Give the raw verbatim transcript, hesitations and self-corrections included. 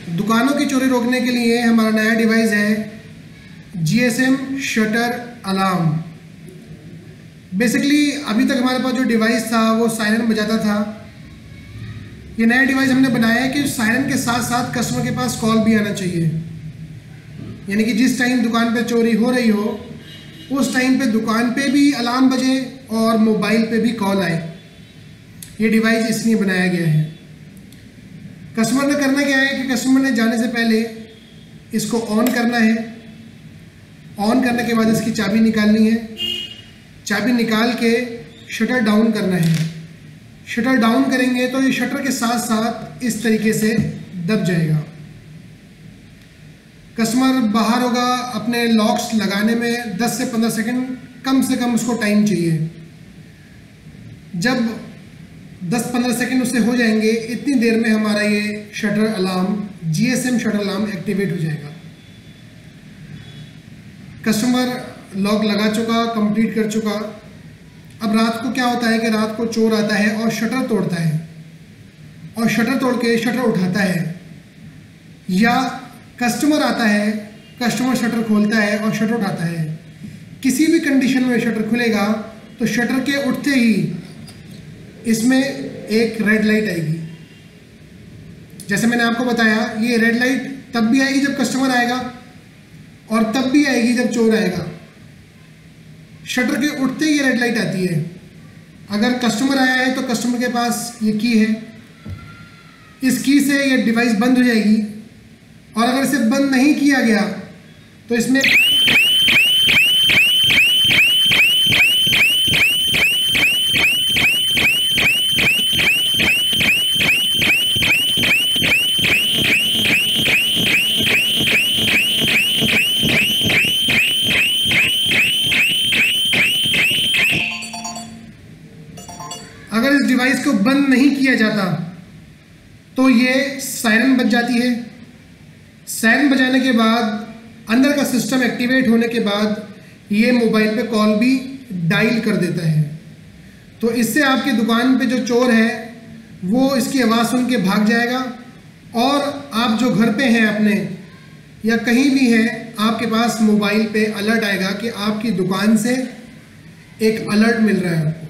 दुकानों की चोरी रोकने के लिए हमारा नया डिवाइस है G S M shutter alarm. Basically अभी तक हमारे पास जो डिवाइस था वो सायरन बजाता था। ये नया डिवाइस हमने बनाया है कि सायरन के साथ साथ कस्टमर के पास कॉल भी आना चाहिए, यानी कि जिस टाइम दुकान पे चोरी हो रही हो उस टाइम पे दुकान पे भी अलार्म बजे और मोबाइल पे भी कॉल आए। ये डिवाइस इसलिए बनाया गया है। कस्टमर ने करना क्या है कि कस्टमर ने जाने से पहले इसको ऑन करना है। ऑन करने के बाद इसकी चाबी निकालनी है। चाबी निकाल के शटर डाउन करना है। शटर डाउन करेंगे तो ये शटर के साथ साथ इस तरीके से दब जाएगा। कस्टमर बाहर होगा, अपने लॉक्स लगाने में दस से पंद्रह सेकंड कम से कम उसको टाइम चाहिए। जब दस पंद्रह सेकंड उससे हो जाएंगे, इतनी देर में हमारा ये shutter alarm G S M shutter alarm activate हो जाएगा। कस्टमर लॉक लगा चुका, कंप्लीट कर चुका। अब रात को क्या होता है कि रात को चोर आता है और शटर तोड़ता है और शटर तोड़ के शटर उठाता है, या कस्टमर आता है, कस्टमर शटर खोलता है और शटर उठाता है। किसी भी कंडीशन में शटर खुलेगा तो शटर के उठते ही इसमें एक रेड लाइट आएगी। जैसे मैंने आपको बताया, ये रेड लाइट तब भी आएगी जब कस्टमर आएगा और तब भी आएगी जब चोर आएगा। शटर के उठते ही ये रेड लाइट आती है। अगर कस्टमर आया है तो कस्टमर के पास ये की है, इस की से ये डिवाइस बंद हो जाएगी। और अगर इसे बंद नहीं किया गया तो इसमें अगर इस डिवाइस को बंद नहीं किया जाता तो ये सायरन बज जाती है। सायरन बजाने के बाद अंदर का सिस्टम एक्टिवेट होने के बाद ये मोबाइल पे कॉल भी डायल कर देता है। तो इससे आपकी दुकान पे जो चोर है वो इसकी आवाज़ सुन के भाग जाएगा और आप जो घर पे हैं अपने या कहीं भी हैं, आपके पास मोबाइल पे अलर्ट आएगा कि आपकी दुकान से एक अलर्ट मिल रहा है।